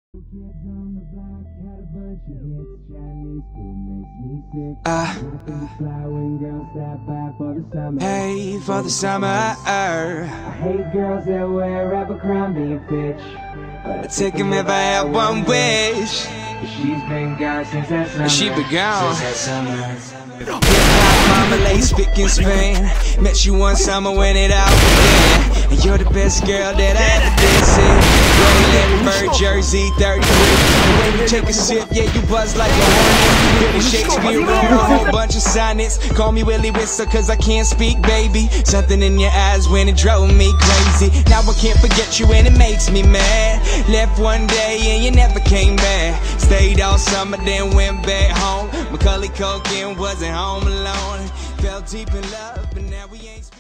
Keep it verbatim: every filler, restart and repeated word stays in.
Uh, hey, for the summer, I hate girls that wear Abercrombie and Fitch, but I'd take him if I had one wish. She's been gone since that summer. She been gone. Since that summer. Marmalade, spick and span. Met you one summer when it all began, and you're the best girl that I ever did see. Rolling bird jersey, thirty-three. And when you take a sip, yeah, you buzz like a hornet. Billy Shakespeare wrote a whole bunch of sonnets. Call me Willie Whistler, cause I can't speak, baby. Something in your eyes when it drove me crazy. Now I can't forget you and it makes me mad. Left one day and you never came back. Stayed all summer, then went back home. Macaulay Culkin wasn't home alone. Fell deep in love, but now we ain't